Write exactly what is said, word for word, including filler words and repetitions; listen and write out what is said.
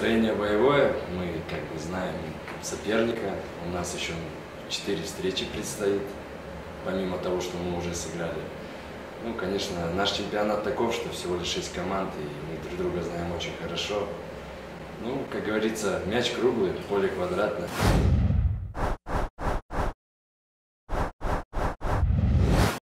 Настроение боевое, мы как бы знаем соперника, у нас еще четыре встречи предстоит, помимо того, что мы уже сыграли. Ну, конечно, наш чемпионат таков, что всего лишь шесть команд, и мы друг друга знаем очень хорошо. Ну, как говорится, мяч круглый, поле квадратное.